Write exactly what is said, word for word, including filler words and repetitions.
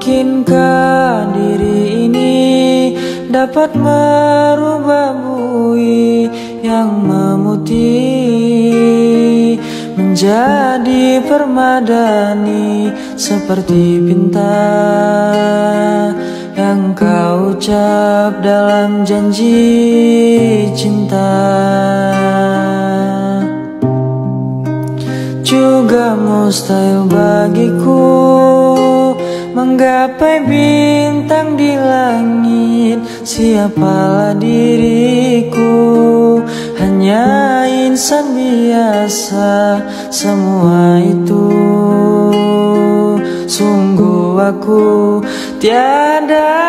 Mungkinkah diri ini dapat merubah bui yang memutih menjadi permadani seperti bintang yang kau ucap dalam janji cinta. Juga mustahil bagiku menggapai bintang di langit. Siapalah diriku, hanya insan biasa. Semua itu sungguh aku tiada